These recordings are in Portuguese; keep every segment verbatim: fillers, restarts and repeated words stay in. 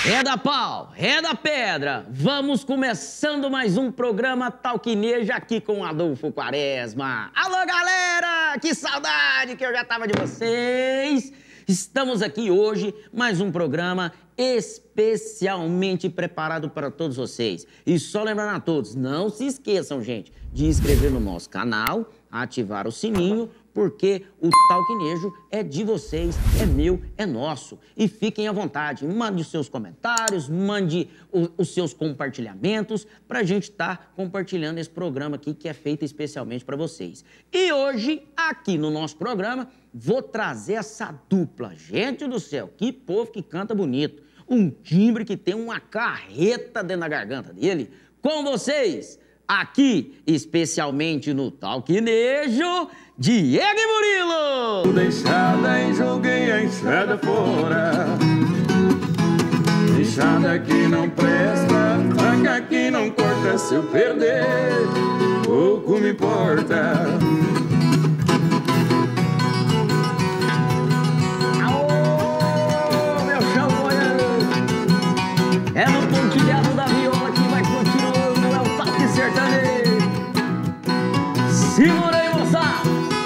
Reda pau, reda pedra, vamos começando mais um programa Talquineja aqui com Adolfo Quaresma. Alô, galera, que saudade que eu já tava de vocês. Estamos aqui hoje, mais um programa especialmente preparado para todos vocês. E só lembrando a todos, não se esqueçam, gente, de inscrever no nosso canal, ativar o sininho, porque o Talquinejo é de vocês, é meu, é nosso. E fiquem à vontade, mande os seus comentários, mande o, os seus compartilhamentos para a gente estar tá compartilhando esse programa aqui que é feito especialmente para vocês. E hoje, aqui no nosso programa, vou trazer essa dupla. Gente do céu, que povo que canta bonito. Um timbre que tem uma carreta dentro da garganta dele. Com vocês, aqui, especialmente no Talquinejo, Diego e Murilo! Deixada e joguei a enxada fora. Deixada que não presta, faca que não corta. Se eu perder, pouco me importa. Aô, meu chão boiando! É no pontilhado da viola que vai continuando, é o Talque Sertanejo! Segura aí, moçada!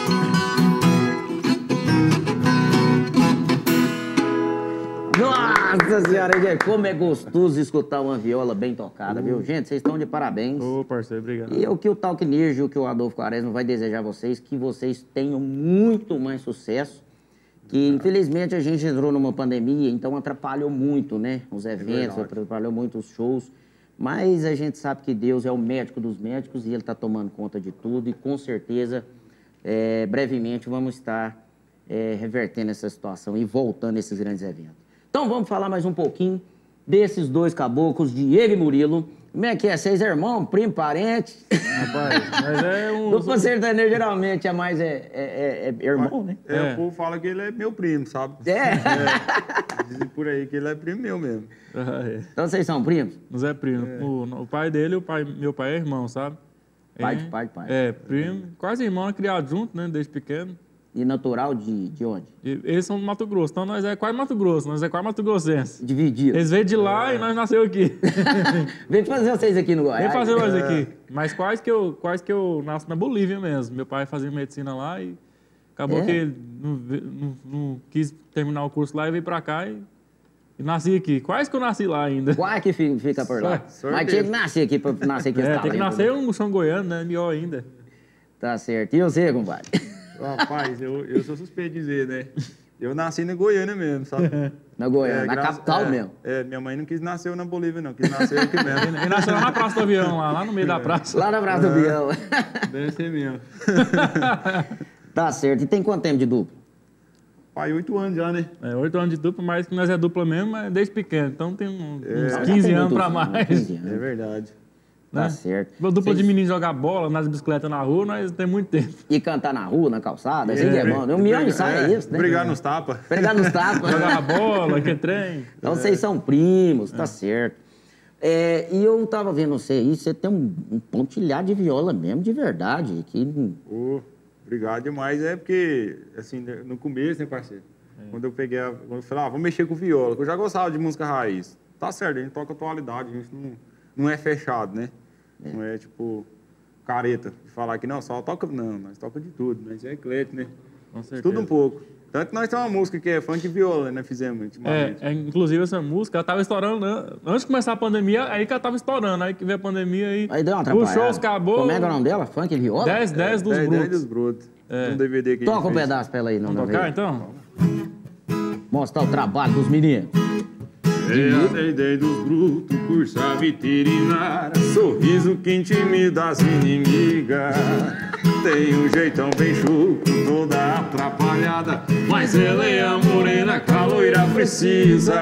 Nossa senhora, gente, como é gostoso escutar uma viola bem tocada, uh. viu? Gente, vocês estão de parabéns. Ô, oh, parceiro, obrigado. E o que o Talquinejo, o que o Adolfo Quaresma vai desejar a vocês, que vocês tenham muito mais sucesso, que infelizmente a gente entrou numa pandemia, então atrapalhou muito, né? Os eventos, é atrapalhou muito os shows, mas a gente sabe que Deus é o médico dos médicos e Ele está tomando conta de tudo e com certeza, é, brevemente, vamos estar é, revertendo essa situação e voltando a esses grandes eventos. Então vamos falar mais um pouquinho desses dois caboclos, Diego e Murilo. Como é que é? Vocês é irmão, primo, parente? Rapaz, mas é um... Dupla sertaneja geralmente é mais é, é, é irmão, né? É, é, o povo fala que ele é meu primo, sabe? É? é dizem por aí que ele é primo meu mesmo. Ah, é. Então vocês são primos? Nós é primo. É. O, o pai dele, o pai, meu pai é irmão, sabe? Pai de pai de pai. É, primo. Quase irmão, criado junto, né? Desde pequeno. E natural de, de onde? E, eles são do Mato Grosso, então nós é quase Mato Grosso, nós é quase Mato Grossense. Dividido. Eles veio de lá é. e nós nasceu aqui. Vem fazer vocês aqui no Goiás. Vem fazer nós é. aqui. Mas quase que, eu, quase que eu nasci na Bolívia mesmo. Meu pai fazia medicina lá e acabou é. que ele não, não, não quis terminar o curso lá e veio pra cá e, e nasci aqui. Quase que eu nasci lá ainda. Quase que fica por lá. Sorte. Mas tinha que nascer aqui pra nascer aqui. É, tem que nascer um chão goiano, né? Melhor ainda. Tá certo. E você, compadre? Rapaz, eu, eu sou suspeito de dizer, né? Eu nasci na Goiânia mesmo, sabe? Na Goiânia, é, na graça, capital é, mesmo? É, minha mãe não quis nascer na Bolívia, não. Quis nascer aqui mesmo. Ele nasceu lá na Praça do Avião, lá, lá no meio é. da praça. Lá na Praça do Avião. Deve ser mesmo. Tá certo. E tem quanto tempo de dupla? Pai, oito anos já, né? É, oito anos de dupla, mas que nós é dupla mesmo, mas desde pequeno. Então tem uns, é. uns quinze anos pra mais. quinze anos. É verdade. Tá né? certo. Dupla Vocês... de menino jogar bola nas bicicletas na rua, nós temos muito tempo. E cantar na rua, na calçada, assim é, que é bom. Um milhão de sai é isso, né? Brigar nos tapas. Brigar nos tapas. Jogar bola, que trem. Então é. vocês são primos, tá é. certo. É, e eu tava vendo você aí, você tem um, um pontilhado de viola mesmo, de verdade. Que... Oh, obrigado demais. É porque, assim, no começo, né, parceiro? É. Quando eu peguei, a, quando eu falei, ah, vou mexer com viola, que eu já gostava de música raiz. Tá certo, a gente toca atualidade, a gente não, não é fechado, né? É. Não é tipo careta, de falar que não, só toca. Não, nós toca de tudo, nós é eclético, né? Com certeza. Tudo um pouco. Tanto que nós temos uma música que é funk e viola, né? Fizemos ultimamente. É, é, inclusive essa música, ela tava estourando, né? Antes de começar a pandemia, aí que ela tava estourando. Aí que veio a pandemia aí. Aí deu uma atrapalhada. Os shows acabou. Como é que é o nome dela? Funk e viola? dez, dez dos dez, brutos. dez dos brutos. É. Um D V D que Toca um pedaço pra ela aí, não. Vamos tocar, então? Mostrar o trabalho dos meninos. É a dez dos brutos, cursa veterinária, sorriso que intimida as inimigas. Tem um jeitão bem chucro, toda atrapalhada, mas ela é a morena que a loira precisa.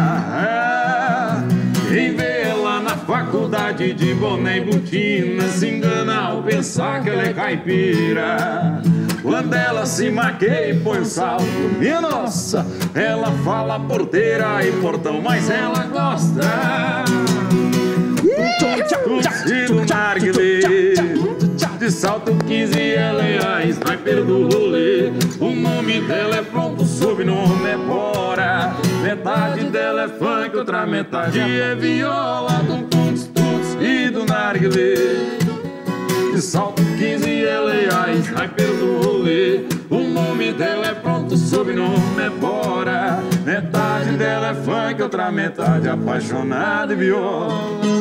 É. Quem vê ela na faculdade de boné e botina se engana ao pensar que ela é caipira. Quando ela se maqueia e põe o salto, minha nossa, ela fala porteira e portão, mas ela gosta. Curtindo narguilé, De salto quinze, ela é a sniper do rolê. O nome dela é pronto, o sobrenome é Bora. Metade dela é funk, outra metade é viola. Do tuts tuts e do narguilé. De salto quinze, ela é a sniper do rolê. O nome dela é pronto, o sobrenome é Bora. Metade dela é funk, outra metade apaixonada e viola.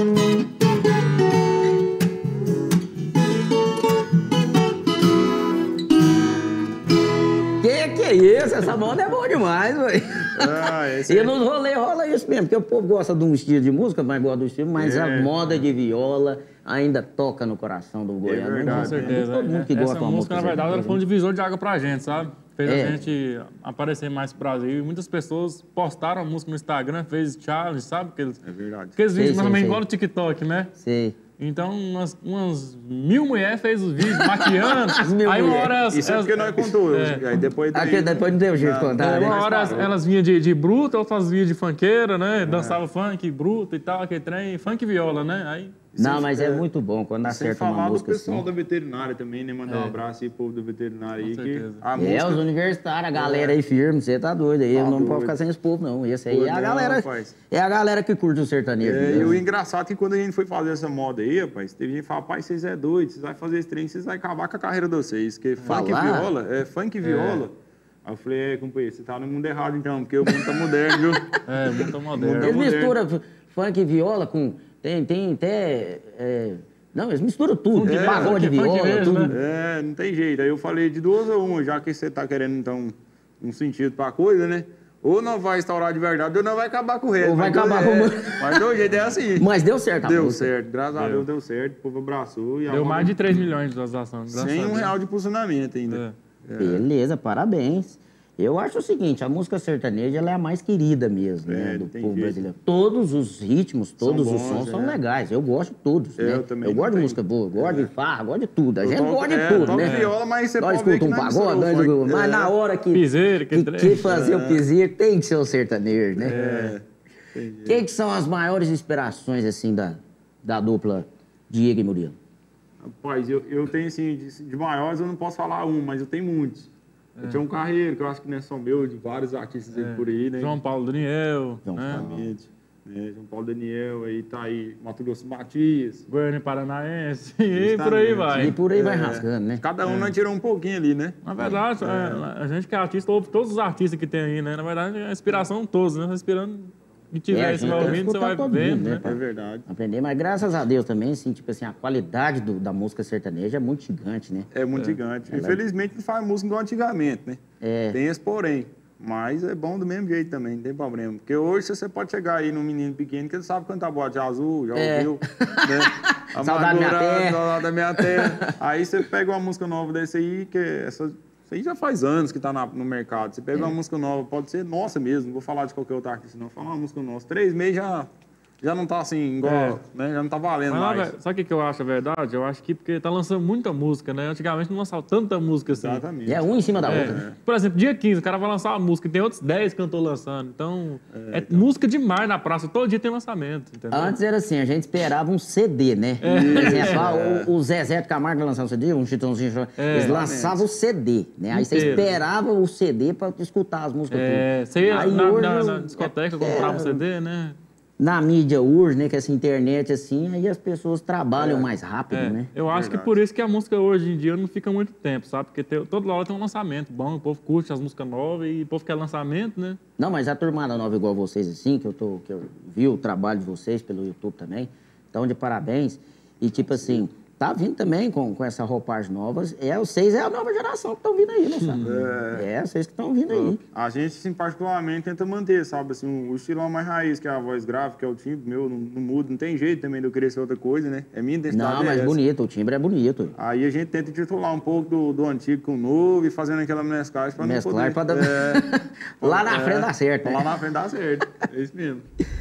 Que que é isso? Essa moda é boa demais, velho. Ah, esse E é- nos rolês rola isso mesmo, porque o povo gosta de um estilo de música, mas gosta do estilo, mas É. a moda de viola ainda toca no coração do goiano. verdade, Com certeza. Todo mundo que Essa gosta de uma música, na verdade, sertaneja. ela foi um divisor de água pra gente, sabe? Fez É. a gente aparecer mais pro Brasil. E muitas pessoas postaram a música no Instagram, fez challenge, sabe? Aqueles, É verdade. aqueles vídeos Sei, mais ou menos sei, igual sei. no TikTok, né? Sei. Então, umas, umas mil mulheres fez os vídeos maquiando. As mil aí uma mulher. hora elas, Isso é elas- porque nós contou. É. Aí depois daí- Aqui, depois não deu jeito de Não, contar, É, né? uma Mas hora parou. elas vinham de, de bruta, outras vinham de funkeira, né? Dançava funk, bruta e tal, aquele trem, funk e viola, né? Aí, Não, mas é muito bom quando Sem acerta uma falar do música pessoal assim. da veterinária também, né? Mandar um abraço aí pro povo do veterinário aí. Com Que certeza. a É, música... os universitários, a galera aí firme, você tá doido aí. Tá Eu não doido. posso ficar sem esse povo, não. Esse aí Pô, é a não, galera. rapaz. É a galera que curte o sertanejo. É, e mesmo. o engraçado é que quando a gente foi fazer essa moda aí, rapaz, teve gente que fala, pai, vocês é doido, vocês vão fazer esse trem, vocês vão acabar com a carreira de vocês. Porque funk e Falar? viola, é funk e viola. Aí eu falei, é, companheiro, você tá no mundo errado então, porque o mundo tá moderno, viu? é, muito moderno. Eles moderno. misturam f- funk e viola com. Tem, tem até. é, Não, eles misturam tudo. Funk, pagode, funk, funk viola, mesmo, tudo. né? É, não tem jeito. Aí eu falei de duas a uma, já que você tá querendo, então, um sentido pra coisa, né? Ou não vai instaurar de verdade, ou não vai acabar com o resto. Ou vai Mas acabar é, com o- Mas do jeito é assim. Mas deu certo a Deu música. certo, graças a Deus deu certo, o povo abraçou. E a Deu moda- mais de três milhões de visualizações. graças Sem a um Deus. real de posicionamento ainda. É. Beleza, parabéns. Eu acho o seguinte, a música sertaneja ela é a mais querida mesmo, É, né, do não tem povo jeito. brasileiro. Todos os ritmos, todos São os bons, sons são é. legais. Eu gosto de todos, Eu né? também eu não gosto de tenho. música boa, gosto de farra, gosto de tudo. A Eu gente toco- gosta de é, tudo, toco né? viola, mas você nós pode ver escuta um que não misturou pagode, nós funk. escuta- mas É. na hora que, Piseiro, que que, trem. que fazer o piseiro tem que ser o sertanejo, né? É. Quem que são as maiores inspirações, assim, da, da dupla Diego e Murilo? Rapaz, eu, eu tenho assim, de, de maiores eu não posso falar um, mas eu tenho muitos. Eu tinha um carreiro, que eu acho que não é só meu, de vários artistas aí por aí, né? João Paulo Daniel, João né? Exatamente. Né? João Paulo Daniel, aí tá aí, Mato Grosso Matias. Goiânia Paranaense, e por Justamente. aí vai. E por aí vai É. rasgando, né? Cada um nós tirou um pouquinho ali, né? Na verdade, é, a gente que é artista ouve todos os artistas que tem aí, né? Na verdade, a inspiração de todos, né? Tá esperando que É, a tiver, gente você vai tem que ouvindo, você escutar vai todo vendo, mundo, né, né? pai? É verdade. Aprender, mas graças a Deus também, assim, tipo assim, a qualidade do- da música sertaneja é muito gigante, né? É muito gigante. Infelizmente não faz música igual antigamente, né? É. Tem esse porém. Mas é bom do mesmo jeito também, não tem problema. Porque hoje você pode chegar aí num menino pequeno que ele sabe cantar bote azul, já É. ouviu. Né? Saudade da minha Amargurado, terra. Saudade da minha terra. Aí você pega uma música nova desse aí, que é essa. Isso aí já faz anos que tá na- no mercado. Você pega É. uma música nova, pode ser nossa mesmo, não vou falar de qualquer outro artista, não. Vou falar uma música nossa. Três meses já, já não tá assim, igual, É. né? Já não tá valendo Mas, na mais. ver- sabe o que que eu acho a verdade? Eu acho que porque tá lançando muita música, né? Antigamente não lançava tanta música assim. Exatamente. E é um em cima da É. outra, né? Por exemplo, dia quinze, o cara vai lançar uma música e tem outros dez cantores lançando. Então, é, música demais na praça. Todo dia tem lançamento, entendeu? Antes era assim, a gente esperava um C D, né? É. Por exemplo, ah, o, o Zezé de Camargo vai lançar um C D, um Chitãozinho, É, eles lançavam o C D, né? Aí você Inteiro. esperava o C D pra escutar as músicas É, tudo. você ia Aí na, hoje na- eu- na discoteca, é, comprava um C D, né? Na mídia hoje, né, que essa internet assim, aí as pessoas trabalham mais rápido, É, né? eu acho que Verdade. por isso que a música hoje em dia não fica muito tempo, sabe? Porque tem, toda hora tem um lançamento bom, o povo curte as músicas novas e o povo quer lançamento, né? Não, mas a turmada nova igual vocês, assim, que eu, tô, que eu vi o trabalho de vocês pelo YouTube também, então de parabéns. E tipo assim, tá vindo também com, com essa roupagem novas. É, vocês é a nova geração que estão vindo aí, não sabe? É, vocês que estão vindo aí. A gente, assim, particularmente, tenta manter, sabe, assim, o estilão mais raiz, que é a voz grave, que é o timbre meu, não, não muda, não tem jeito também de eu querer ser outra coisa, né? É minha identidade. Não, é mas essa. bonito, o timbre é bonito. Aí a gente tenta titular um pouco do, do antigo com o novo e fazendo aquela mesclagem pra Mesclar não poder... pra dar- É, Lá na é, frente dá certo, né? Lá na frente dá certo, é isso mesmo.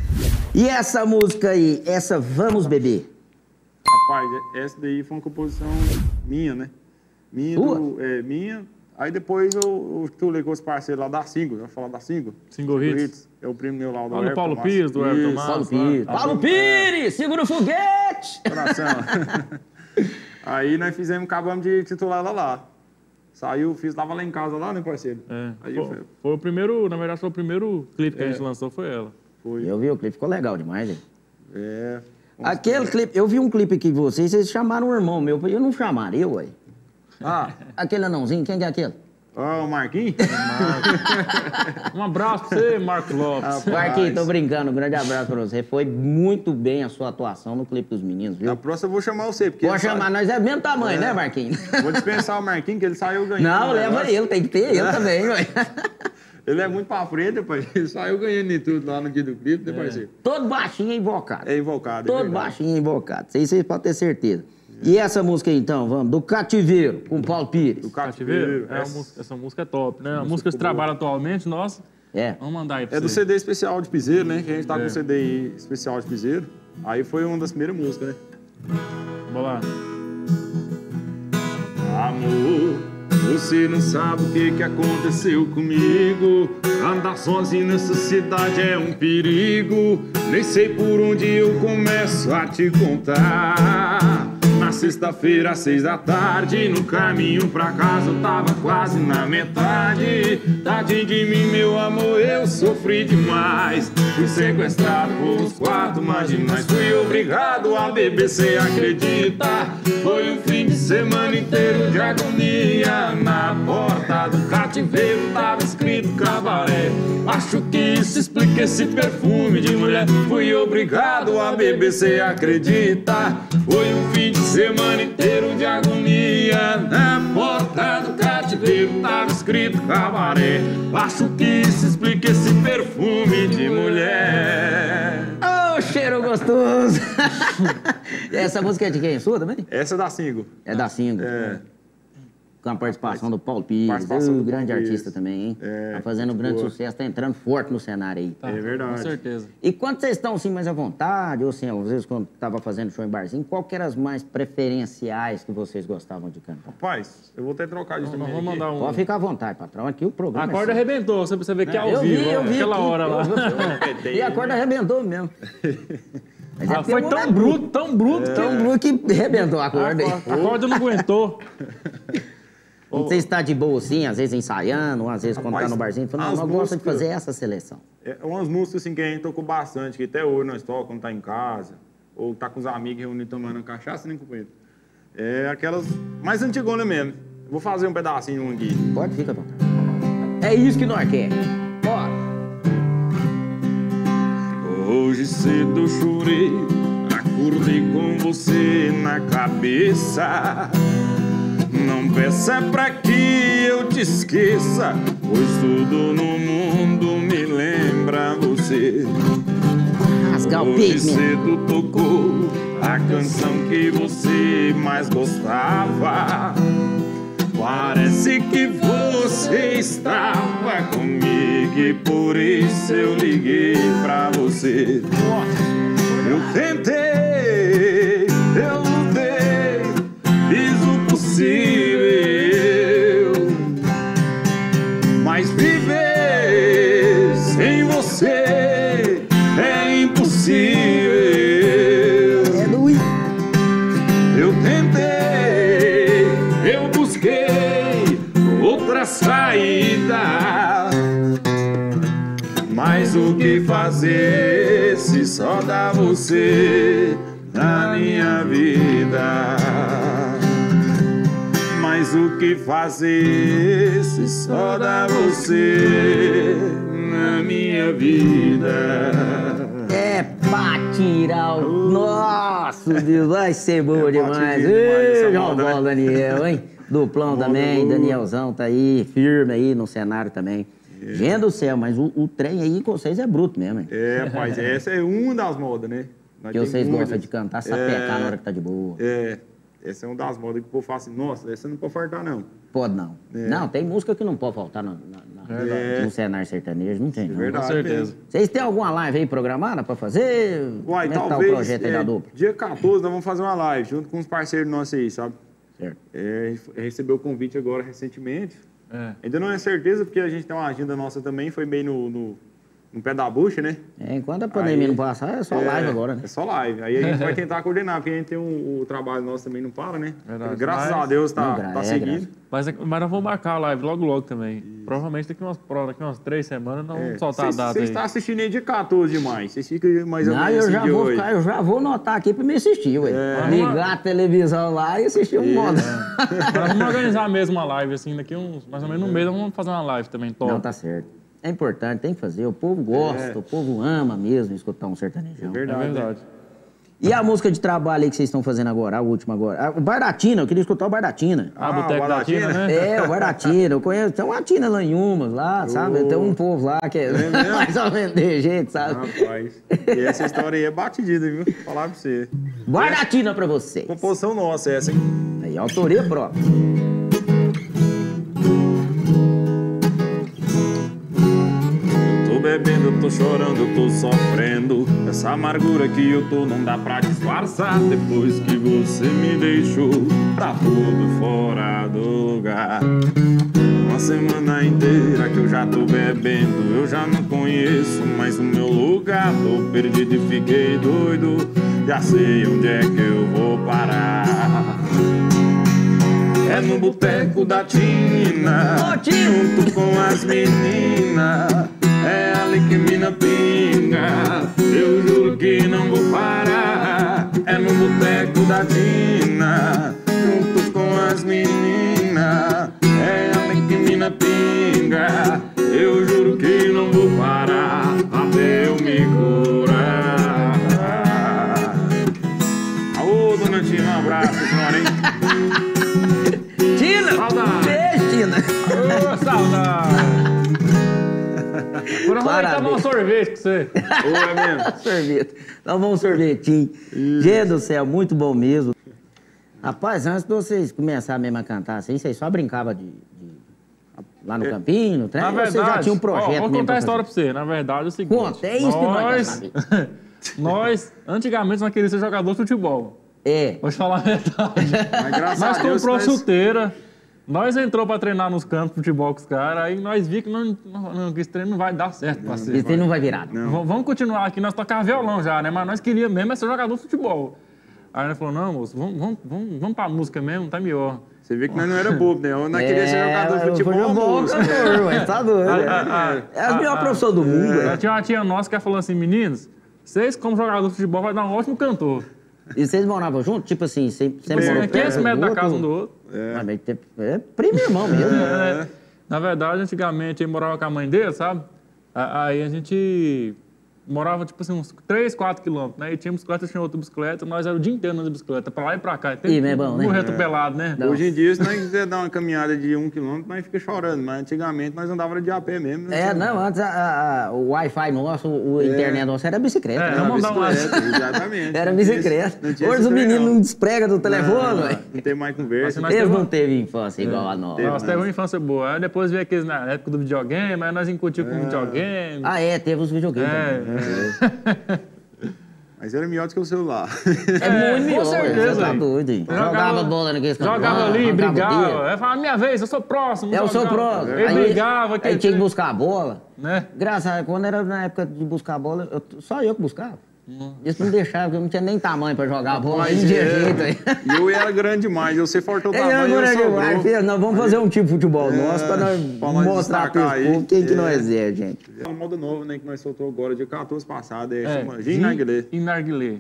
E essa música aí, essa Vamos Beber? Rapaz, essa daí foi uma composição minha, né? Minha, Sua? do, é, minha. Aí depois eu, eu tulei com os parceiros lá da Single, já falar da Single. Single Hits. É o primo meu lá, o do Lá no Everton Paulo Massa. Pires, do Everton Isso. Massa. Paulo Nossa, Pires. tá Paulo bom. Pires, segura o foguete! Coração. Aí nós fizemos, acabamos de titular ela lá. Saiu, fiz, tava lá em casa lá, né, parceiro? É. Aí Foi, foi, foi o primeiro, na verdade, foi o primeiro clipe que É. a gente lançou, foi ela. foi. Eu vi o clipe, ficou legal demais, hein? É. Aquele clipe, eu vi um clipe aqui de vocês, vocês chamaram um irmão meu, eu não chamaria, ué. Ah, Aquele anãozinho, quem que é aquele? ó, o Marquinhos? Um abraço pra você, Marco Lopes. Marquinhos, tô brincando, um grande abraço pra você. Foi muito bem a sua atuação no clipe dos meninos, viu? A próxima eu vou chamar você, porque... Pode ele chamar, sai- nós é do mesmo tamanho, né, Marquinhos? Vou dispensar o Marquinhos, que ele saiu ganhando. Não, o leva negócio. ele, tem que ter ele também, ué. Ele é muito pra frente, pai. Ele saiu ganhando de tudo lá no dia do clipe, né, parceiro? Todo baixinho e invocado. É invocado, é Todo verdade. baixinho e invocado. Isso aí vocês podem ter certeza. E essa música aí, então, vamos, do Cativeiro, com Paulo Pires. Do Cativeiro? Cativeiro. É, uma essa- música- essa música é top, né? A música que se trabalha atualmente, nossa. É. Vamos mandar aí pra É do você. C D especial de Piseiro, né? Que a gente tá com É. o C D aí especial de Piseiro. Aí foi uma das primeiras músicas, né? Vamos lá. Amor, você não sabe o que, que aconteceu comigo. Andar sozinho nessa cidade é um perigo. Nem sei por onde eu começo a te contar. Na sexta-feira, às seis da tarde, no caminho pra casa eu tava quase na metade. Tadinho de mim, meu amor, eu sofri demais. Fui sequestrado por uns quatro marginais. Fui obrigado a beber, cê acredita? Foi um fim de semana inteiro de agonia. Na porta do cativeiro tava escrito cabaré. Acho que isso explica esse perfume de mulher. Fui obrigado a beber, cê acredita? Foi um fim de semana inteiro de agonia. Na porta do cativeiro tava escrito cabaré. Acho que isso explica esse perfume de mulher. Ô, cheiro gostoso! Essa música é de quem? Sua também? Essa é da Single. É da Single. É. Com a participação do Paulo Pires. Participação Uh, do grande Paulo artista Pires. também, hein? É, Tá fazendo um grande boa. sucesso, tá entrando forte no cenário aí. Tá, É verdade. Com certeza. E quando vocês estão assim mais à vontade, ou assim, às vezes quando tava fazendo show em barzinho, qual que eram as mais preferenciais que vocês gostavam de cantar? Rapaz, eu vou até trocar isso Vamos, também. vamos aqui. mandar um. Pode ficar à vontade, patrão. Aqui o A programa corda é seu. arrebentou, você precisa ver que é ao Eu vivo. vi, eu ó, vi Aquela aqui. hora lá. Eu E a corda arrebentou mesmo. Mas é Ah, porque foi o tão homem é bruto, tão bruto. que- Tão bruto que arrebentou a A corda aí. corda, a corda não aguentou. Não sei se tá de boa assim, às vezes ensaiando, ou às vezes quando tá Rapaz, no barzinho, fala, não, as nós gostamos de músicas- fazer essa seleção. É umas músicas assim que a gente tocou bastante, que até hoje nós tocamos quando tá em casa, ou tá com os amigos reunidos tomando cachaça, nem companheiro. É aquelas mais antigonas mesmo. Vou fazer um pedacinho um aqui. Pode, fica à vontade. É isso que nós queremos. Bora. Hoje cedo eu chorei, acordei com você na cabeça. Não peça pra que eu te esqueça, pois tudo no mundo me lembra você. Rasgar o Hoje peito, meu. cedo tocou a canção que você mais gostava. Parece que você estava comigo e por isso eu liguei pra você. Eu tentei, eu lutei, fiz o possível, mas viver sem você é impossível. É doido. Eu tentei, eu busquei outra saída, mas o que fazer se só dá você na minha vida? Mas o que fazer se só dá você na minha vida? É pra tirar o... Nossa, Deus, vai ser boa É pra demais. tirar demais essa Ei, João moda, né? Paulo, Daniel, hein? Duplão Moda também, boa. Danielzão tá aí, firme aí no cenário também. Gente do céu, mas o, o trem aí com vocês é bruto mesmo, hein? É, rapaz, essa é uma das modas, né? Nós Que tem vocês muitas. gostam de cantar, sapecar na hora que tá de boa. É, essa é uma das modas que o povo fala assim, nossa, essa não pode faltar, não. Pode não. É. Não, tem música que não pode faltar no, na- na- Verdade. no cenário sertanejo, não tem não. Verdade. Com certeza. mesmo. Vocês têm alguma live aí programada pra fazer? Uai, Como é que tá o talvez, projeto aí é, da dupla? dia quatorze nós vamos fazer uma live, junto com uns parceiros nossos aí, sabe? Certo. É, a gente recebeu o convite agora recentemente. É. Ainda não é certeza, porque a gente tem uma agenda nossa também, foi meio no, no, no pé da bucha, né? É, enquanto a pandemia Aí, não passar, é só é, live agora, né? É só live. Aí a gente vai tentar coordenar, porque a gente tem um, o trabalho nosso também não para, né? Verdade. Graças Mas- a Deus tá, Não, gra- tá é, seguindo. Mas, mas nós vamos marcar a live logo, logo também. Provavelmente daqui umas, daqui umas três semanas nós vamos soltar a data Vocês aí. estão assistindo aí de quatorze demais. Vocês ficam mais ou Não, menos eu assim já, de vou hoje. ficar, eu já vou anotar aqui pra me assistir, ué. É. Ligar a televisão lá e assistir um modo. Nós vamos organizar mesmo uma live, assim, daqui uns, mais ou menos um mês, nós vamos fazer uma live também, top. Não, tá certo. É importante, tem que fazer. O povo gosta, É. o povo ama mesmo escutar um sertanejão. É Verdade. verdade. E a música de trabalho aí que vocês estão fazendo agora, a última agora? Ah, o Bar da Tina, eu queria escutar o Bar da Tina. Ah, Ah, Boteco da Baratina? Tina, né? É, o Bar da Tina, eu conheço. Tem uma Tina lá em Umas, lá, sabe? Tem um povo lá que é, mesmo? mais ou menos de jeito, sabe? Rapaz. E essa história aí é batidida, viu? Vou falar pra você. Bar da Tina pra vocês. Composição nossa essa, hein? Aí, autoria própria. Eu tô bebendo, eu tô chorando, eu tô sofrendo. Essa amargura que eu tô não dá pra disfarçar. Depois que você me deixou pra tudo fora do lugar. Uma semana inteira que eu já tô bebendo, eu já não conheço mais o meu lugar. Tô perdido e fiquei doido, já sei onde é que eu vou parar. É no boteco da Tina, Ô, Tina! junto com as meninas. É ali que mina pinga, eu juro que não vou parar. É no boteco da Tina, junto com as meninas. É ali que mina pinga, eu juro que não vou parar até eu me curar. Alô, dona Tina, um abraço, senhora, hein? Tina! Saudade. Beijo, Tina! Ô, saudade! Por onde vai tomar um Parabéns. sorvete com você? Ô, é mesmo? Sorvete. Nós vamos um sorvetinho. Gente do céu, muito bom mesmo. Rapaz, antes de vocês começarem mesmo a cantar assim, vocês só brincavam de, de- lá no campinho, no trem? Na Ou verdade, vocês já tinham um ó, projeto vou mesmo contar pra a história fazer? pra você. Na verdade, é o seguinte. Conta, é isso que nós queremos nós, nós, antigamente, nós queríamos ser jogador de futebol. É. Vou te falar a verdade. Mas graças Nós a Deus, comprou nós- chuteira, nós entrou pra treinar nos campos de futebol com os caras, aí nós vimos que, não, não, não, que esse treino não vai dar certo pra ser. Esse trem não vai virar. não. V- Vamos continuar aqui, nós tocávamos violão já, né? Mas nós queríamos mesmo é ser jogador de futebol. Aí nós falou, não, moço, vamos, vamos, vamos, vamos pra música mesmo, tá melhor. Você vê que nós não era bobo, né? Nós queríamos ser jogador de futebol ou música. cantor, ué, tá doido. ah, é a melhor profissão do mundo, Já ué. tinha uma tia nossa que falou assim, meninos, vocês como jogador de futebol vai dar um ótimo cantor. E vocês moravam juntos? Tipo assim, você, você Tipo assim, morou é quinhentos perto metros da do casa um outro? do outro. Ah, mas tem- É primo e irmão mesmo. É, na verdade, antigamente, ele morava com a mãe dele, sabe? A- Aí a gente morava, tipo assim, uns três, quatro quilômetros, né? E tinha bicicleta, tinha outra bicicleta, nós era o dia inteiro nas bicicletas, pra lá e pra cá. Ih, mas é bom, né? Morrer atropelado, né? Não. Hoje em dia, se nós quiser dar uma caminhada de um quilômetro, nós fica chorando. Mas antigamente nós andávamos de a pé mesmo. né? É, não, antes a- a- a- o Wi-Fi nosso, o a internet nosso era bicicleta. É, né? Era vamos dar uma- bicicleta, exatamente. Era Não tinha bicicleta. esse- não tinha Hoje esse os trem, meninos não. não despregam do telefone, Não, ué. não tem mais conversa. Mas Eles teve não uma- teve infância igual a nossa. Nós teve uma infância boa. Aí depois veio aqueles na época do videogame, aí nós incutimos com videogame. Ah, é, teve os videogames também. É, Mas era melhor do que o celular. É, É, muito com melhor, certeza, você tá hein? doido, hein? Jogava bola naqueles campos Jogava lá, ali, arrancava o brigava. dedo. Aí falava, minha vez, eu sou próximo. É o seu jogava. próximo. Ele Aí- brigava. Aí que- tinha que buscar a bola. Né? Graças a Deus, quando era na época de buscar a bola, eu- só eu que buscava. Eles não deixavam, porque eu não tinha nem tamanho pra jogar a bola, Mas não tinha é, jeito aí. E eu era grande demais. Você fortou o Ei, tamanho e eu agora que sobrou. vai, filho, nós vamos fazer um tipo de futebol É, nosso pra nós pra nós mostrar pra destacar esse aí. povo quem que É. nós é, gente. É uma moda nova, né? Que nós soltou agora, dia quatorze passado. É, É, chama Gin Narguilé. Gin Narguilé.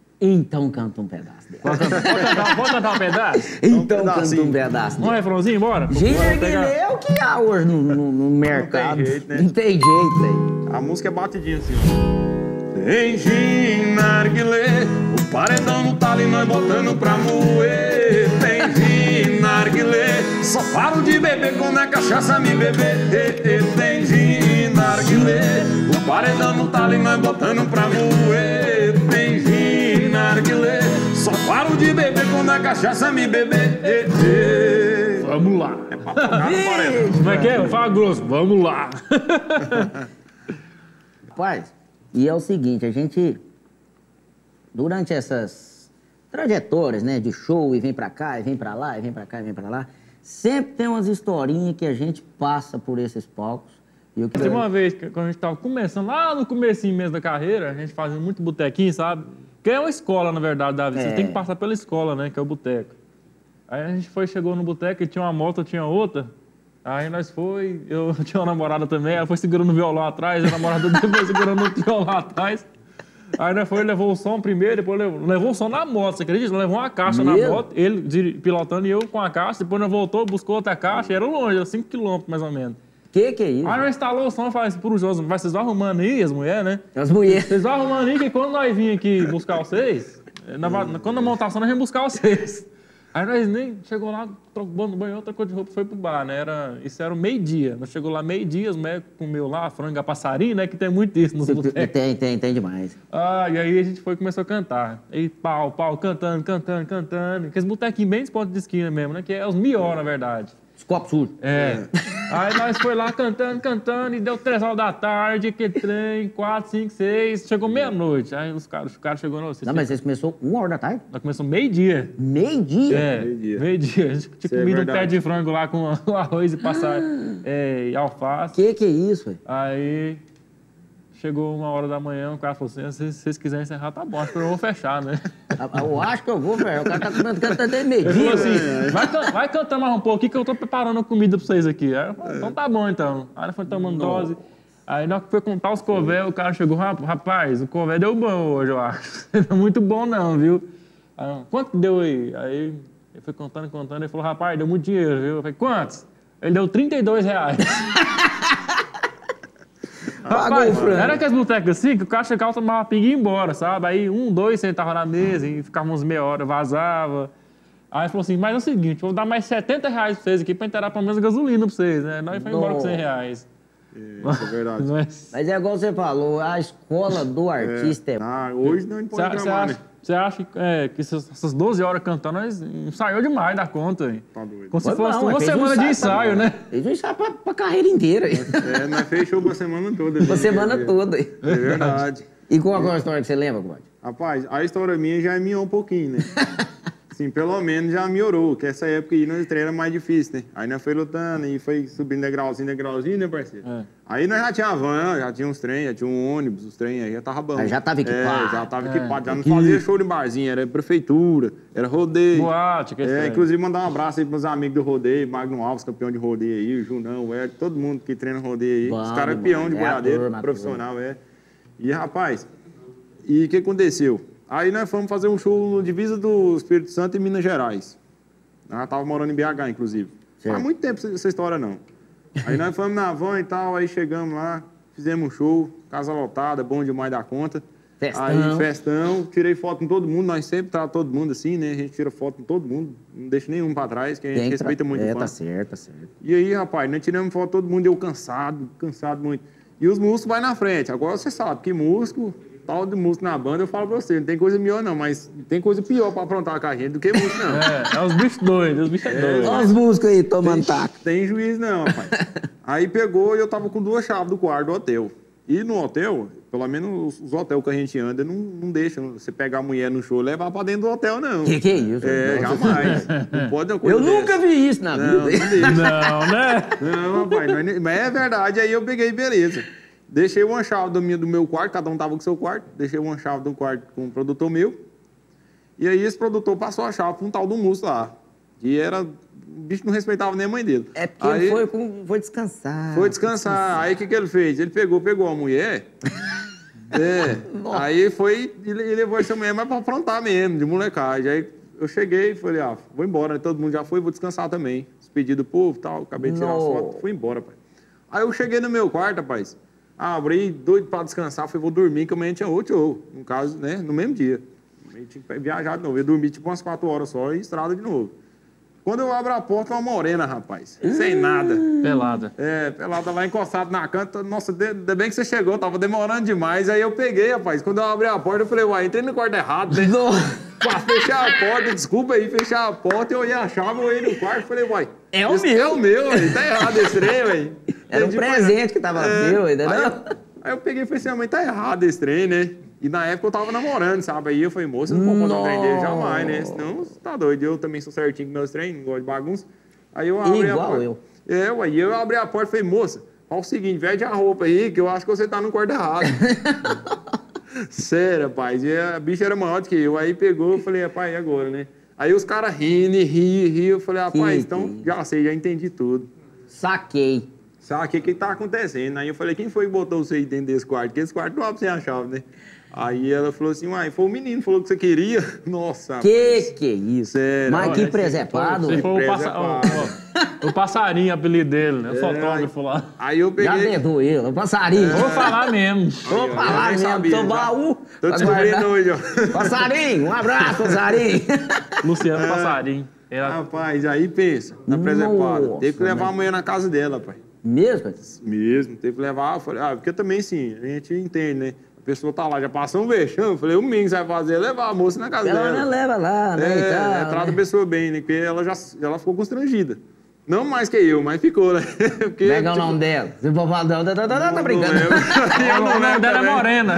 Então canta um pedaço dele. Pode cantar, pode cantar- pode cantar um pedaço? Então canta pedacinho. um pedaço Um dele. refrãozinho, bora? Gin Bora pegar. Narguilé é o que há hoje no, no- no mercado. jeito, né? Não tem jeito, velho. A música é batidinha assim, ó. Tem gin narguilé, o paredão no talo e nós botando pra moer. Tem gin narguilé, só paro de beber quando a cachaça me beber. Eh, eh, Tem gin narguilé, o paredão no talo e nós botando pra moer. Tem gin narguilé, só paro de beber quando a cachaça me beber. Eh, eh. Vamos lá. É pra tocar no paredão. Como é que é? Fala grosso. Vamos lá. Rapaz, e é o seguinte, a gente, durante essas trajetórias, né, de show, e vem pra cá, e vem pra lá, e vem pra cá, e vem pra lá, sempre tem umas historinhas que a gente passa por esses palcos Eu que... Teve uma vez, que, quando a gente tava começando, lá no comecinho mesmo da carreira, a gente fazia muito botequinho, sabe? Que é uma escola, na verdade, Davi. Você É. tem que passar pela escola, né? Que é o boteco. Aí a gente foi, chegou no boteco e tinha uma moto, tinha outra. Aí nós foi, eu tinha uma namorada também, ela foi segurando o violão atrás, a namorada dele foi segurando o violão atrás. Aí nós foi, levou o som primeiro, depois levou, levou o som na moto, você acredita? Levou uma caixa Meu? na moto, ele diri- pilotando e eu com a caixa, depois nós voltou, buscou outra caixa, e era longe, era cinco quilômetros mais ou menos. Que que é isso? Aí nós instalou o som e falei assim pro Josi, vai, vocês vão arrumando aí, as mulheres, né? As mulheres. Vocês vão arrumando aí que quando nós vim aqui buscar vocês, na, quando a montação nós vimos buscar vocês. Aí nós nem chegou lá, trocou no banho, trocou de roupa, foi pro bar, né? Era, isso era o meio-dia. Nós chegou lá meio-dia, os médicos comeu lá, frango a passarinho, né? Que tem muito isso nos botecos. Tem, tem, tem demais. Ah, e aí a gente foi e começou a cantar. E pau, pau, cantando, cantando, cantando. Aqueles botequinhos bem de pontos de esquina mesmo, né? Que é os melhores, na verdade. Os copos sujos. É. Aí nós foi lá cantando, cantando, e deu três horas da tarde, que trem, quatro, cinco, seis, chegou meia-noite. Aí os caras, os caras chegou, não, vocês Não, mas vocês começou uma hora da tarde? nós começamos meio-dia. Meio-dia? É, Meio-dia. meio-dia. A gente tinha Isso é comido um verdade. pé de frango lá com arroz e passar é, e alface. Que que é isso, velho? Aí chegou uma hora da manhã, o cara falou assim, se vocês quiserem encerrar, tá bom, acho que eu vou fechar, né? Eu acho que eu vou, velho. O cara tá cantando, cantando desde Ele falou meio-dia. assim, velho. vai, can- vai cantando mais um pouco aqui que eu tô preparando comida pra vocês aqui. Aí eu falei, então tá bom então. Aí nós foi tomando dose. Aí nós foi contar os cové, o cara chegou, "Rap- rapaz, o cové deu bom hoje, eu acho. Não deu muito bom não, viu? Aí, eu, quanto que deu aí? Aí ele foi contando, contando, ele falou, rapaz, deu muito dinheiro, viu? Eu falei, quantos? Ele deu trinta e dois reais. Rapaz, o frango. era aqueles botecos assim que o cara chegava, tomava uma pinga e ia embora, sabe? Aí um, dois sentava na mesa e ficava uns meia hora, vazava. Aí falou assim, mas é o seguinte, vou dar mais setenta reais pra vocês aqui pra inteirar pelo menos gasolina pra vocês, né? Nós foi embora com cem reais. É, isso é verdade. Mas, Mas é igual você falou, a escola do artista é... Ah, hoje não pode Você reclamar, acha, né? você acha que, é, que essas, essas doze horas cantando, nós ensaiou demais da conta, hein? Tá doido. Como se Foi fosse bom, uma fez um semana de pra- ensaio, né? Fez um ensaio pra, pra carreira inteira. É, nós fechou pra semana toda. Pra né? semana É, toda. É verdade. E qual é a história que você lembra, Cláudio? Rapaz, a história minha já miou um pouquinho, né? Sim, pelo menos já melhorou, que essa época aí nós treinos era mais difícil, né? Aí nós foi lutando e foi subindo degrauzinho, degrauzinho, né, parceiro? É. Aí nós já tinha van, já tinha uns trem, já tinha um ônibus, os trem aí já tava bom. Aí já tava equipado. É, já tava É. equipado, já não Aqui. fazia show de barzinho, era prefeitura, era rodeio. Boate, que É, inclusive mandar um abraço aí pros amigos do rodeio, Magno Alves, campeão de rodeio aí, o Junão, o Hélio, todo mundo que treina rodeio aí. Bom Os caras é demais, peão de é a boiadeiro, turma, a profissional, é. E, rapaz, e o que aconteceu? Aí nós fomos fazer um show no divisa do Espírito Santo em Minas Gerais. Nós tava morando em B H, inclusive. Certo. Faz muito tempo essa essa história, não. Aí nós fomos na van e tal, aí chegamos lá, fizemos um show, casa lotada, bom demais da conta. Festão. Aí, festão, tirei foto com todo mundo, nós sempre tratamos todo mundo assim, né? A gente tira foto com todo mundo, não deixa nenhum pra trás, que a gente Tem que respeita tra- muito É, o fã. tá certo, tá certo. E aí, rapaz, nós tiramos foto todo mundo, eu cansado, cansado muito. E os músicos vai na frente. Agora você sabe que músico, tal de músico na banda, eu falo pra você, não tem coisa melhor não, mas tem coisa pior pra aprontar com a gente do que músico, não. É, é os bichos doidos, os bichos doidos. Olha os músicos aí tomando Tem, taco. tem juiz não, rapaz. Aí pegou e eu tava com duas chaves do quarto do hotel. E no hotel, pelo menos os, os hotéis que a gente anda, não, não deixam você pegar a mulher no show e levar pra dentro do hotel, não. Que que é isso? É, Nossa. jamais. Não pode uma coisa Eu nunca dessa. vi isso na Não, vida. não deixa. Não, né? Não, rapaz, não é- mas é verdade. Aí eu peguei, beleza. Deixei uma chave do meu, do meu quarto, cada um tava com o seu quarto. Deixei uma chave do quarto com um produtor meu. E aí esse produtor passou a chave pra um tal do músico lá. Que era... O bicho não respeitava nem a mãe dele. É porque Aí- ele foi, com- foi descansar. Foi descansar. Aí o que, que ele fez? Ele pegou, pegou a mulher. É. Aí foi e le- e levou essa mulher mais pra afrontar mesmo, de molecagem. Aí eu cheguei e falei, ah, vou embora, né? Todo mundo já foi, vou descansar também. Despedi do povo e tal, acabei de tirar as Não. fotos, fui embora, pai. Aí eu cheguei no meu quarto, rapaz. Abri, doido pra descansar, falei, vou dormir, que amanhã tinha outro show. No caso, né, no mesmo dia. Eu tinha que viajar de novo. Eu dormi tipo umas quatro horas só e estrada de novo. Quando eu abro a porta, uma morena, rapaz. Sem nada. Pelada. É, pelada lá encostado na canta. Nossa, de- ainda bem que você chegou, tava demorando demais. Aí eu peguei, rapaz. Quando eu abri a porta, eu falei, uai, entrei no quarto errado, né? Pra fechar a porta, desculpa aí, fechar a porta, eu olhei a chave, eu olhei no quarto e falei, uai. É o esse meu. É o meu, velho. Tá errado esse trem, velho. Era um Entendi, presente que tava seu, entendeu? Aí, eu- aí eu peguei e falei assim, mãe, tá errado esse trem, né? E na época eu tava namorando, sabe? Aí eu falei, moça, não vou fazer um trem dele jamais, né? Senão você tá doido. Eu também sou certinho com meus treinos, não gosto de bagunça. Aí eu abri Igual a porta. eu. É, ué, e eu abri a porta e falei, moça, fala o seguinte, veste a roupa aí, que eu acho que você tá no quarto errado. Sério, rapaz. E a bicha era maior do que eu. Aí pegou, eu falei, rapaz, e agora, né? Aí os caras rindo, e riam, riam. Eu falei, rapaz, Que então que- já sei, já entendi tudo. Saquei. Sabe o que que tá acontecendo? Aí eu falei, quem foi que botou você aí dentro desse quarto? Porque esse quarto não dá pra você achar, né? Aí ela falou assim, uai, foi o menino, falou que você queria. Nossa, Que que é isso? Sério, Mas que olha, presepado. Se ué. for o, passa, Presepado. o, o, o passarinho, apelido dele, né? O É, fotógrafo lá. Aí eu Já peguei... dedou ele, o passarinho. Vou falar mesmo. Vou Aí, ó, falar eu nem mesmo, sabia, seu já. baú. Tô pra descobrindo guardar. hoje, ó. Passarinho, um abraço, passarinho. Luciano Passarinho. Era, Rapaz, aí pensa, na presepada. Nossa, Teve que levar mas- a mulher na casa dela, pai. Mesmo? Mesmo, teve que levar. Eu falei, ah, porque também sim, a gente entende, né? A pessoa tá lá, já passou um vexame. Eu falei, o mínimo que você vai fazer é levar a moça na casa Ela dela. não leva lá, né? e É, tal, é, trata né? a pessoa bem, né? Porque ela já ela ficou constrangida. Não mais que eu, mas ficou, né? Porque, Como é que é o tipo, nome dela? Se for falar dela, tá, tá, tá, tá não brincando. lembro. Eu o não nome lembro dela é também. Morena.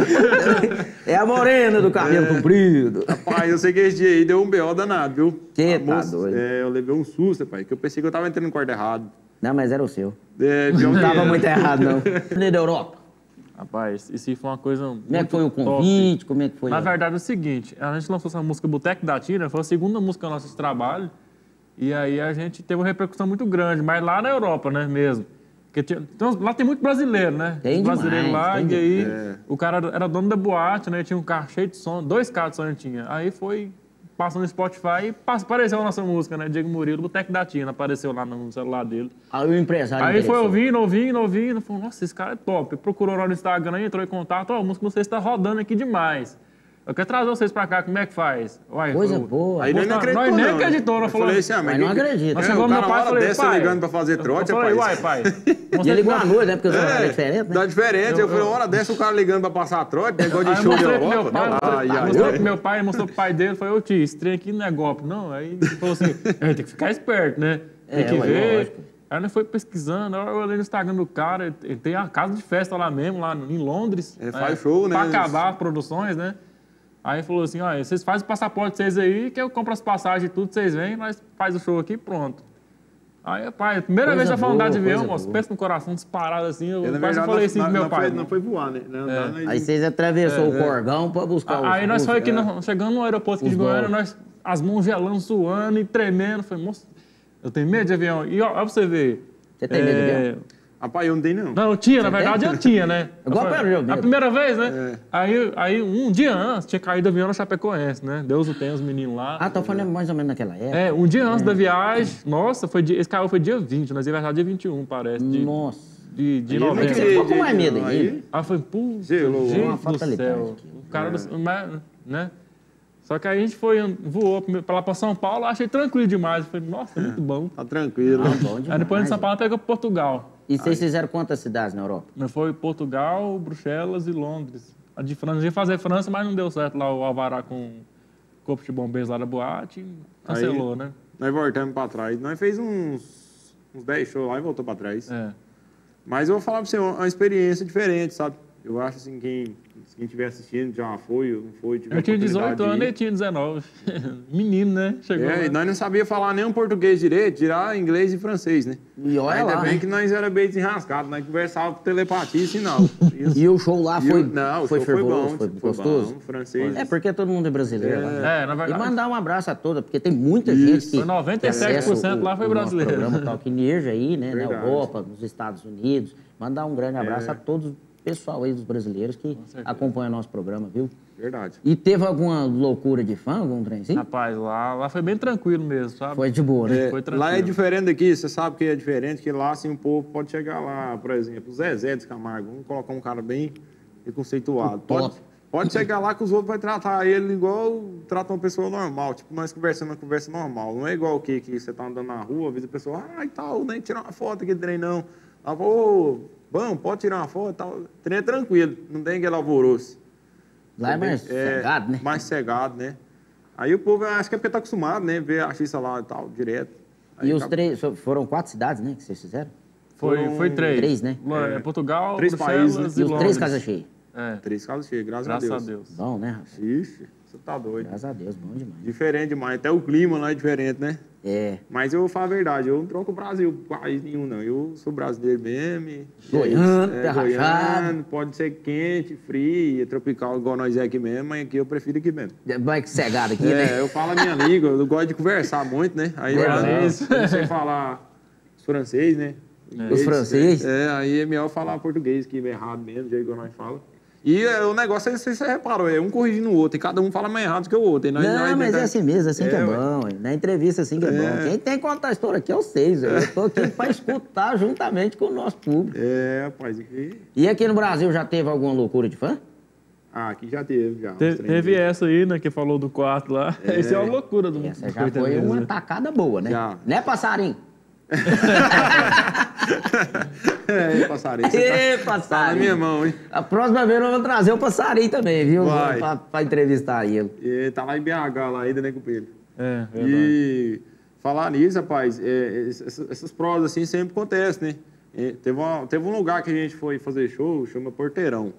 É a morena do cabelo comprido. Pai, eu sei que esse dia aí deu um B O danado, viu? Que A tá doido. É, eu levei um susto, pai, que eu pensei que eu tava entrando no quarto errado. Não, mas era o seu. É, pior Não que tava era. muito errado, não. Nem da Europa. Rapaz, isso foi uma coisa. Como é que foi o top. convite? Como é que foi? Na a- verdade é o seguinte, a gente lançou essa música Boteco da Tina, foi a segunda música nossa de trabalho, e aí a gente teve uma repercussão muito grande, mas lá na Europa, né, mesmo. Porque tinha- então, lá tem muito brasileiro, né? Tem Os brasileiros demais, lá, tem e aí demais. o cara era- era dono da boate, né? Tinha um carro cheio de som, dois carros de som ele tinha. Aí foi, passou no Spotify e pass- apareceu a nossa música, né? Diego Murilo, Boteco da Tina, apareceu lá no celular dele. Aí o empresário Aí foi interessou. ouvindo, ouvindo, ouvindo, falou, nossa, esse cara é top. Procurou lá no Instagram, entrou em contato, ó, a música de vocês está rodando aqui demais. Eu quero trazer vocês pra cá, como é que faz? Uai, Coisa eu- boa. Aí nós não Nós acreditou, nem não. acreditou, nós Eu falou- falei assim, ah, Mas mas não que- acredito. Nós É, chegou o no meu cara pai e uma hora falei, dessa pai... ligando pra fazer trote, eu falei, rapaz. uai, pai. E ele ganhou, né? Porque o celular é diferente, né? Dá diferente. Eu, falei, uma hora dessa o cara ligando pra passar trote, negócio Aí de eu show de mostrei pro meu Europa. pai, Ai, mostrei, ai, mostrei ai. pro meu pai, mostrou pro pai dele, falei, ô tio, esse trem aqui não é golpe, não. Aí ele falou assim, a gente tem que ficar esperto, né? Tem É, que ué, ver. lógico. Aí nós foi pesquisando, eu olhei no Instagram do cara, ele- ele tem a casa de festa lá mesmo, lá em Londres. É, faz show, né? Pra acabar as produções, né? Aí falou assim, olha, vocês fazem o passaporte de vocês aí, que eu compro as passagens e tudo, vocês vêm, nós faz o show aqui e pronto. Aí, pai, a primeira Coisa vez que eu fui andar boa, de avião, coisa moço, boa. pensa no coração disparado assim, eu Eu, na quase verdade, falei não- assim pro não- meu não pai. foi- Não foi voar, né? Não, É. não, Aí vocês atravessou É, o Corgão pra buscar os... Aí nós os- foi aqui, é. nós chegando no aeroporto aqui de Os Goiânia, voos. nós, as mãos gelando, suando e tremendo. Falei, moço, eu tenho medo de avião. E ó, ó pra você ver. Você tem medo de é, avião? Rapaz, eu não tenho, não. Não, eu tinha, na Você verdade tem? eu tinha, né? Igual Eu para falei, eu mesmo. A primeira vez, né? É. Aí, aí, um dia antes, tinha caído avião na Chapecoense, né? Deus o tem, os meninos lá. Ah, tá falando mais ou menos naquela época. É, um dia antes da viagem, nossa, foi dia, esse caiu foi dia vinte, nós ia viajar dia vinte e um, parece, de, Nossa. de, de Aí eu não novembro. Você ficou com mais medo Aí- ainda? Aí foi, pô, Gelou. gente Uma do fatalidade céu. aqui. O cara, do, mas, né? Só que aí a gente foi, voou pra lá pra São Paulo, achei tranquilo demais. Falei, nossa, muito bom. Tá tranquilo. Ah, bom demais. Aí depois de São Paulo pegou Portugal. E vocês fizeram quantas cidades na Europa? Nós foi Portugal, Bruxelas e Londres. A de França, a gente ia fazer França, mas não deu certo lá o alvará com o corpo de bombeiros lá da boate. e Cancelou, Aí- né? Nós voltamos pra trás. Nós fez uns, uns dez shows lá e voltou pra trás. É. Mas eu vou falar pra você, uma, uma experiência diferente, sabe? Eu acho assim, quem quem estiver assistindo já foi ou não foi, tiver Eu tinha oportunidade dezoito de anos e ir. ele tinha dezenove. Menino, né? Chegou É, lá. e nós não sabia falar nem um português direito, tirar inglês e francês, né? E olha Ainda lá. bem que nós era bem desenrascados, nós conversávamos por telepatia e sinal. E o show lá E foi, o- não, o foi show foi fervoroso, bom, foi foi gostoso? bom, francês. É porque todo mundo é brasileiro lá. É, na E verdade. mandar um abraço a todos, porque tem muita Isso. gente que. Foi noventa e sete por cento que acessa lá foi o brasileiro. Nosso programa Talk News aí, né? Na Verdade. Europa, nos Estados Unidos. Mandar um grande abraço É. a todos o pessoal aí dos brasileiros que certeza. acompanham o nosso programa, viu? Verdade. E teve alguma loucura de fã, algum trem assim? Rapaz, lá, lá foi bem tranquilo mesmo, sabe? Foi de boa, né? É, Foi tranquilo. lá é diferente daqui, você sabe que é diferente, que lá assim o povo pode chegar lá, por exemplo, o Zezé de Camargo, vamos colocar um cara bem conceituado. O top. Pode, pode chegar lá que os outros vão tratar ele igual tratam uma pessoa normal, tipo, nós conversando uma conversa normal. Não é igual o que, que você tá andando na rua, às vezes a pessoa, ah, e tal, nem tirar uma foto aqui, trem não. Ela fala, ô, bom, pode tirar uma foto e tal. O trem é tranquilo, não tem aquele alvoroço. Lá é mais cegado, né? Mais cegado, né? Aí o povo, acho que é porque tá acostumado, né? Ver artista lá e tal, direto. Aí E os acaba- três, foram quatro cidades, né, que vocês fizeram? Foi, Foram foi três. três, né? É, Portugal, Três Bruxelas países, E e os Londres. três casas cheias. É, Três casas cheias, graças, graças a a Deus. Deus. Bom, né, rapaz? Ixi, você tá doido. Graças a Deus, bom demais. Diferente demais. Até o clima lá é diferente, né? É. Mas eu vou falar a verdade, eu não troco o Brasil por país nenhum, não. Eu sou brasileiro mesmo. Goiano, é, terra rachada. goiano, pode ser quente, frio, tropical, igual nós é aqui mesmo, mas aqui eu prefiro aqui mesmo. Vai cegado aqui, É, né? eu falo a minha língua, eu gosto de conversar muito, né? Aí eu, É, eu não sei falar os francês, né? Os francês? É, aí é melhor falar português, que é errado mesmo, do jeito que nós falamos. E é, o negócio, é, você, você reparou, é um corrigindo o outro, e cada um fala mais errado que o outro. E nós, Não, nós, mas nós, é assim mesmo, assim que é É, bom. ué. Na entrevista, assim que é, É. bom. Quem tem que contar a história aqui é vocês. ué. Eu tô aqui pra escutar juntamente com o nosso público. É, rapaz, aqui... E aqui no Brasil já teve alguma loucura de fã? Ah, aqui já teve, já. Te- uns trem teve desse. essa aí, né, que falou do quarto lá. Isso é uma loucura do Essa do já foi Fortaleza. uma tacada boa, né? Já. Né, passarinho? É, passarinho. você Ê, tá, passarinho. tá na minha mão, hein? A próxima vez eu vou trazer o passarinho também, viu? Vai. Pra, pra entrevistar ele. E tá lá em B H, lá ainda, né, companheiro? É, verdade. E falar nisso, rapaz, é, essas, essas provas assim sempre acontecem, né? É, teve, uma, teve um lugar que a gente foi fazer show, chama Porteirão.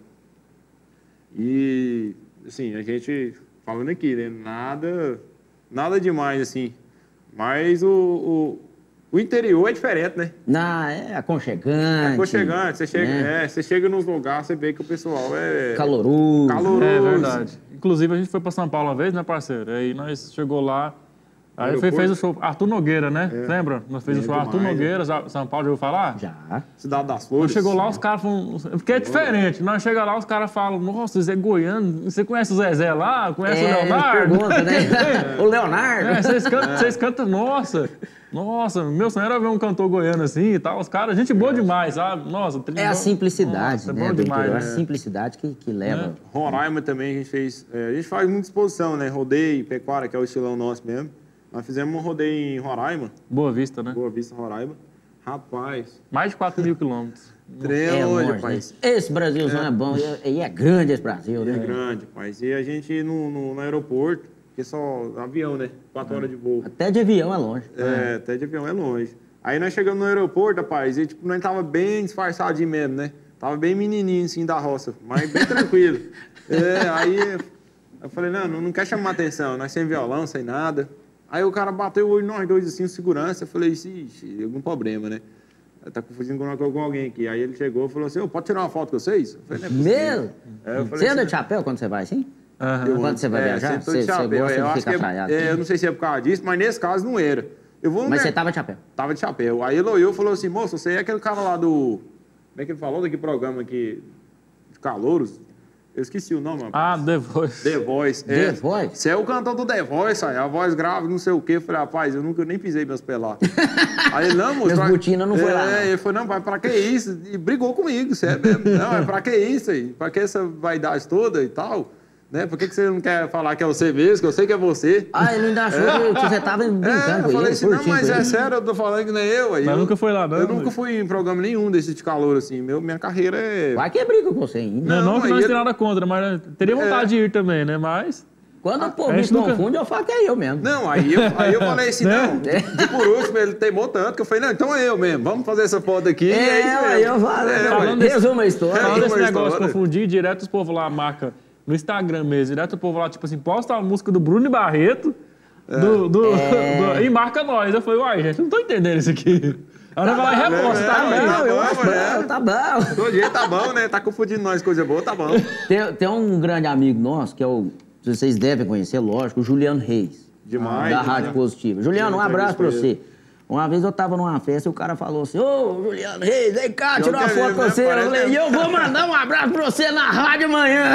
E, assim, a gente, falando aqui, né? Nada, nada demais, assim. Mas o, o, o interior é diferente, né? Não, é aconchegante. É aconchegante. Você chega, né? é, você chega nos lugares, você vê que o pessoal é Caloroso. caloroso. É verdade. Inclusive, a gente foi pra São Paulo uma vez, né, parceiro? Aí nós chegou lá. Aí foi, Aeroporto? fez o show Arthur Nogueira, né? Lembra? Nós fez o É show Arthur demais, Nogueira, Sa- São Paulo, já ouviu falar? Já. Cidade das Quando Flores. chegou lá, os caras falam. Porque é diferente. Nós chega lá, os caras falam: Nossa, você é goiano? Você conhece o Zezé lá? Conhece É, o Leonardo? pergunta, né? O Leonardo. É, vocês cantam, vocês cantam, nossa, nossa, meu sonho era ver um cantor goiano assim e tal. Os caras, gente boa demais, sabe? Nossa, É a simplicidade, nossa, né? É bom do demais, interior. né? A simplicidade que, que leva. Roraima também a gente fez. É, a gente faz muita exposição, né? Rodeio, pecuária, que é o estilão nosso mesmo. Nós fizemos um rodeio em Roraima, Boa Vista, né? Boa Vista, Roraima. Rapaz, Mais de quatro mil quilômetros. trem É longe, longe, rapaz. né? Esse Brasilzão é, bom. E é, e é grande esse Brasil, É né? grande, rapaz. E a gente no, no, no aeroporto, que é só avião, né? Quatro horas de voo. Até de avião é longe. É, até de avião é longe. Aí nós chegamos no aeroporto, rapaz, e tipo, nós tava bem disfarçadinho mesmo, né? Tava bem menininho, assim, da roça, mas bem tranquilo. É, aí eu falei, não, não, não quer chamar atenção, nós sem violão, sem nada. Aí o cara bateu o olho nós dois, assim, segurança, eu falei, ixi, algum problema, né? Tá confundindo com com alguém aqui. Aí ele chegou e falou assim, ô, pode tirar uma foto com vocês? Eu falei, não é possível. Mesmo? É, eu falei Você anda assim, de chapéu quando você vai assim? Aham. Quando você vai é, viajar? sempre tô de Você, você chapéu. gosta Eu de acho ficar que é- traiado? é, eu não sei se é por causa disso, mas nesse caso não era. Eu vou no Mas mer- você tava de chapéu? Tava de chapéu. Aí ele olhou e falou assim, moço, você é aquele cara lá do... Como é que ele falou daquele programa aqui? De Calouros? Eu esqueci o nome, rapaz. Ah, The Voice. The Voice. The é. Voice? Você é o cantor do The Voice, aí, a voz grave, não sei o quê. Eu falei, rapaz, eu nunca nem pisei meus pés lá. Aí ele, não, moço... Meus pra- botina não foi é, lá, não. ele falou, não, pai, pra que isso? E brigou comigo, sério mesmo. Não, é pra que isso aí? Pra que essa vaidade toda e tal? Né? Por que, que você não quer falar que é você mesmo, que eu sei que é você? Ah, ele ainda achou que- que você tava brincando É, eu com falei ele, assim, não, curtindo mas com é ele. sério, eu tô falando que nem eu. Aí Mas eu, nunca foi lá, não, Eu nunca velho. fui em programa nenhum desse de calor, assim. Meu, minha carreira é... Vai que é briga com você ainda. Não, não, Não, que aí nós ele- temos nada contra, mas teria vontade de ir também, né? Mas. Quando o povo a me gente nunca- confunde, eu falo que é eu mesmo. Não, aí eu, aí eu falei assim, Né? não, de, de por último, ele teimou tanto que eu falei, não, então é eu mesmo, vamos fazer essa foto aqui. e É, isso aí mesmo. eu falo, É, né? ué. Falando desse- Resumo a história. Falando uma desse negócio de história. confundir, direto os povos lá marca no Instagram mesmo, direto o povo lá, tipo assim, posta a música do Bruno e Barreto do, do, É. do- e marca nós. Eu falei, uai, gente, eu não tô entendendo isso aqui. Aí nós vai lá e reposta, é, tá? é, bem? Não, eu Tá acho bom, é. bom, tá bom. Todo jeito tá bom, né? Tá confundindo nós, coisa boa, tá bom. Tem, tem um grande amigo nosso, que é o... Vocês devem conhecer, lógico, o Juliano Reis. Demais, Da demais. Rádio Positiva. Juliano, um Já abraço pra entrevistei você. Uma vez eu tava numa festa e o cara falou assim, ô, Juliano Reis, vem cá, Eu tirar uma quero foto ver, com né? você. Eu Parece falei, e eu vou mandar um abraço pra você na rádio amanhã.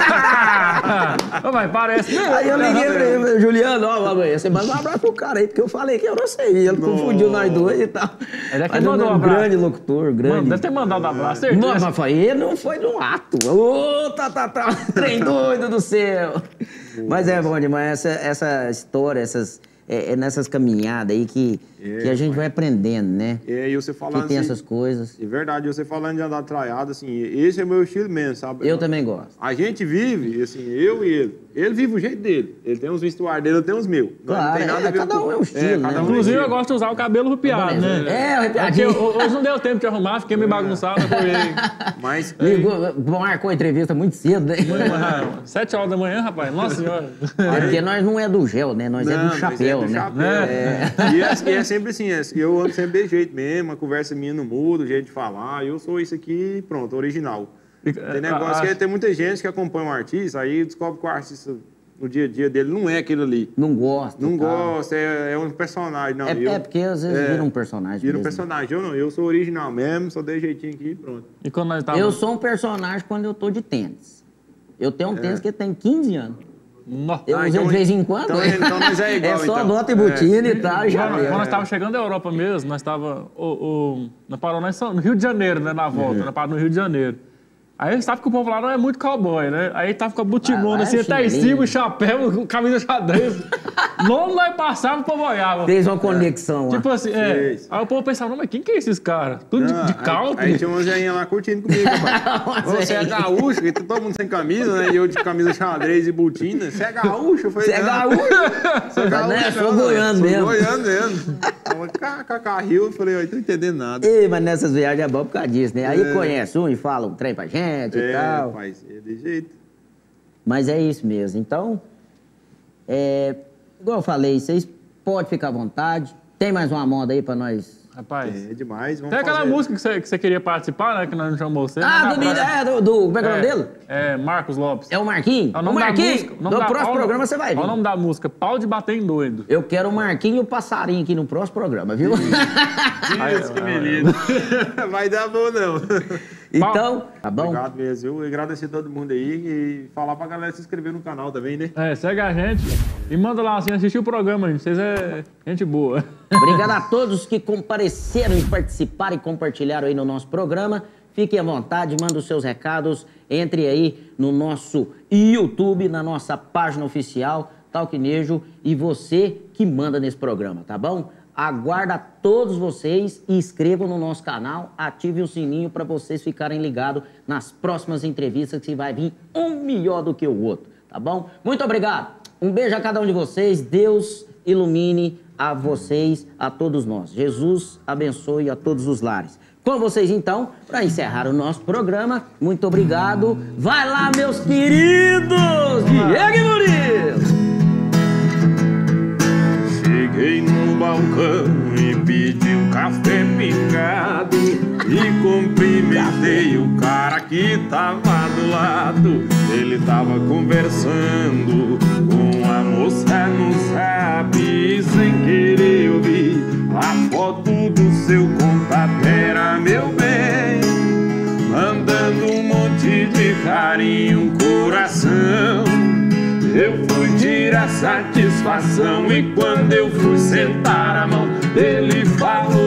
Ô, vai, parece mesmo. Aí eu liguei pra ele, falei, Juliano, ó, amanhã você manda um abraço pro cara aí, porque eu falei que eu não sei. E ele confundiu nós dois e tal. Ele é que Mas mandou um um abraço. grande locutor, grande. Mano, deve ter mandado um abraço, certeza. Não, mas foi, ele não foi no ato. Ô, tá, tá, tá, trem doido do céu. Mas é bom demais, essa, essa história, essas, é, é nessas caminhadas aí que, É, que a gente vai aprendendo, né? É, e você falando Que tem assim, essas coisas. é verdade, você falando de andar traiado, assim, esse é meu estilo mesmo, sabe? Eu também gosto. A gente vive, assim, eu e ele, Ele vive o jeito dele. Ele tem uns vestuários dele, eu tenho os meus. Claro, não tem nada é, a ver cada com... um é um estilo, né? cada um Inclusive, é um eu gosto de usar o cabelo arrupiado, né? É, É porque arrepiadinho. hoje não deu tempo de arrumar, fiquei meio bagunçado, acordei. Mas... Ligou, marcou a entrevista muito cedo, né? Sete horas da manhã, rapaz. Nossa senhora. É porque nós não é do gel, né? Nós Não, é do mas chapéu, é do né? chapéu. É. E, é, e é sempre assim, é, eu ando sempre desse jeito mesmo, a conversa minha não muda, o jeito de falar, eu sou isso aqui, pronto, original. Tem negócio a- que tem muita gente que acompanha um artista, aí descobre que o artista, no dia a dia dele, não é aquilo ali. Não gosta. Não tal. gosta, é, é um personagem. Não, É, eu, é porque às vezes é, vira um personagem. Vira um mesmo. personagem. Eu não, eu sou original mesmo, só dei jeitinho aqui e pronto. E quando nós Eu tava... sou um personagem quando eu tô de tênis. Eu tenho um É. tênis que tem quinze anos. Nó. Eu Ah, uso então- ele de vez em quando. então- então nós é igual, só então. bota e botina e tal, já Quando, veio. quando nós estávamos chegando da Europa mesmo, nós estávamos... O, o, nós paramos nós São- no Rio de Janeiro, né? Na volta, nós paramos no Rio de Janeiro. Aí sabe que o povo lá não é muito cowboy, né? Aí tava com a Ah, butinona lá assim, é até em chinelinho. cima, chapéu, camisa xadrez. Logo nós passávamos, o povo olhava. Fez uma conexão lá. Tipo assim, é. Fez. Aí o povo pensava, não, mas quem que é esses caras? Tudo de, Não, de aí- country? Aí, tinha uma zeinha lá curtindo comigo, rapaz. Você é gaúcho, e todo mundo sem camisa, né? E eu de camisa xadrez e botina. Você é gaúcho? Eu falei, Você é não, gaúcho? Sou gaúcho, Né? Sou não, goiano sou mesmo. goiano mesmo. Tava kkk rio, eu falei, eu tô entendendo nada. Ei, mas nessas viagens é bom por causa disso, né? Aí conhece um e fala um trem pra gente e É, tal. rapaz, é de jeito. Mas é isso mesmo. Então, é, igual eu falei, vocês podem ficar à vontade. Tem mais uma moda aí pra nós? Rapaz. É demais, vamos Tem aquela fazer. música que você, que você queria participar, né? Que nós não chamamos você. Ah, mas do, na próxima- é, do, do... Como é que é o nome dele? É, Marcos Lopes. É o Marquinho? É o O nome da Marquinho, música. o no nome da- próximo olha o- programa você vai vir. olha o nome da música, Pau de Bater em Doido. Eu quero o Marquinho e o Passarinho aqui no próximo programa, viu? Isso, que beleza. Vai dar bom, não. Então, tá bom? Obrigado mesmo. Eu agradecer a todo mundo aí e falar pra galera se inscrever no canal também, né? É, segue a gente e manda lá assim, assistir o programa, gente. Vocês é gente boa. Obrigado a todos que compareceram e participaram e compartilharam aí no nosso programa. Fiquem à vontade, mandem os seus recados. Entre aí no nosso YouTube, na nossa página oficial, Talquinejo, e você que manda nesse programa, tá bom? Aguarda todos vocês e inscrevam no nosso canal, ative o sininho para vocês ficarem ligados nas próximas entrevistas que vai vir um melhor do que o outro, tá bom? Muito obrigado. Um beijo a cada um de vocês. Deus ilumine a vocês, a todos nós. Jesus abençoe a todos os lares. Com vocês, então, para encerrar o nosso programa, muito obrigado. Vai lá, meus queridos! Diego e Murilo! Cheguei no balcão e pedi um café picado e cumprimentei o cara que tava do lado. Ele tava conversando com a moça no zap e sem querer eu vi a foto do seu contato. Era meu bem, mandando um monte de carinho, coração. Eu fui tirar satisfação e quando eu fui sentar a mão, ele falou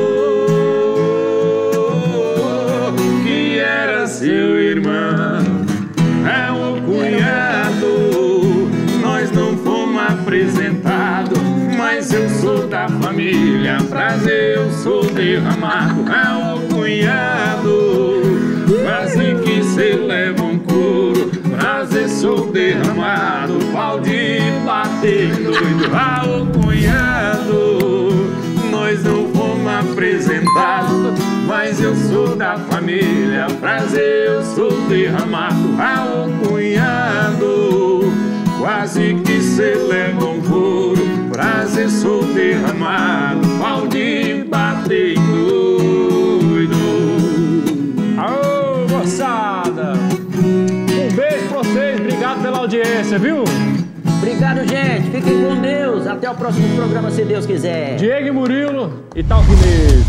que era seu irmão, é o cunhado. Nós não fomos apresentados, mas eu sou da família. Prazer, eu sou derramado, é o cunhado. Quase que cê leva um couro. Prazer, sou derramado, pau de bater doido. Ah, ô cunhado, nós não fomos apresentados, mas eu sou da família. Prazer, eu sou derramado. Ah, ô cunhado, quase que cê leva um couro. Prazer, sou derramado, pau de bater doido. Aô, moçada! Um beijo pra vocês, obrigado pela audiência, viu? Obrigado, gente. Fiquem com Deus. Até o próximo programa, se Deus quiser. Diego e Murilo e Talquinejo.